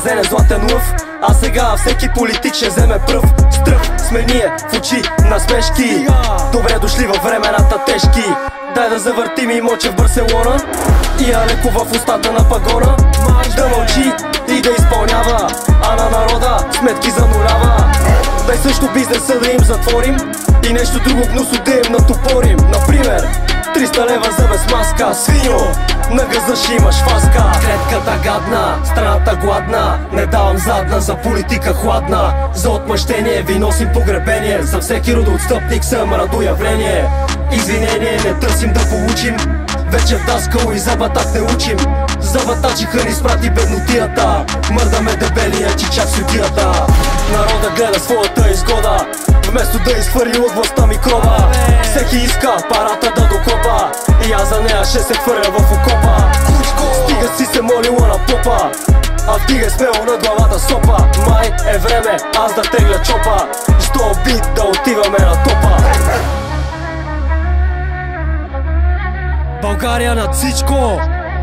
замразен златен лъв. А сега всеки политик ще вземе пръв. Стръв сме ние в очи насмешки. Добре дошли във времената тежки. Дай да завъртим и моче в Барселона и Алеко в устата на пагона. Да мълчи и да изпълнява, а на народа сметки занулява. Дай също бизнеса да им затворим и нещо друго гнусно да им натопорим. Например 300 лева за без маска. Свиньо, на газа ще имаш фаска. Клетката гадна, страната гладна. Не давам задна, за политика хладна. За отмъщение ви носим погребение. За всеки родоотстъпник съм радоявление. Извинение не търсим да получим. Вече в даскал и за батак не учим. За батачиха ни спрати беднотията. Мърдаме дебелия чичак судията. Народа гледа своята изгода, вместо да изхвърли от властта микроба. Всеки иска парата да докопа и аз за нея ще се хвърля в окопа. Стига си се молила на попа, а вдига смело на главата сопа. Май е време аз да тегля чопа, с този бит да отиваме на топа. България над всичко!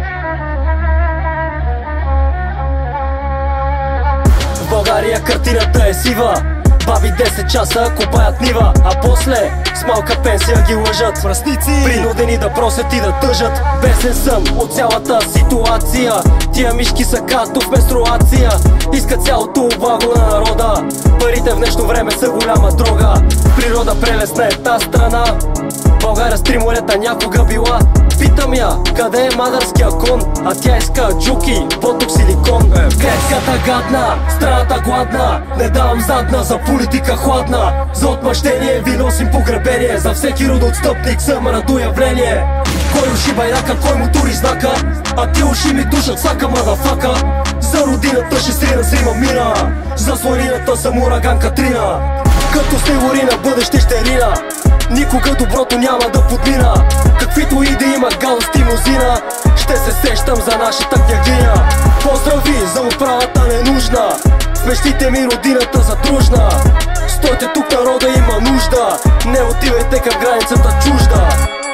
В България картината е сива. Баби 10 часа копаят нива, а после с малка пенсия ги лъжат. Мръсници, принудени да просят и да тъжат. Бесен съм от цялата ситуация. Тия мишки са като в менструация. Искат цялото благо на народа. Парите в днешно време са голяма дрога. Природа прелесна е та страна. България с 3 морета някога била. Питам я, къде е мадърския кон? А тя иска джуки, ботокс или кон. Клетката гадна, страната гладна. Не давам задна, за политика хладна. За отмъщение ви носим погребение. За всеки родоотстъпник съм радоявление. Кой уши байрака, кой му тури знака, а ти уши ми душат всяка мадафака. За родината ще срина с рима мина. За слонината съм ураган Катрина. Като снегори на бъдеще ще рина. Никога доброто няма да подмина. Каквито и да има галости мнозина, ще се сещам за нашата княгиня. Поздрави за отправата ненужна. Смещите ми родината задружна. Стойте тук, народа има нужда. Не отивайте към границата чужда.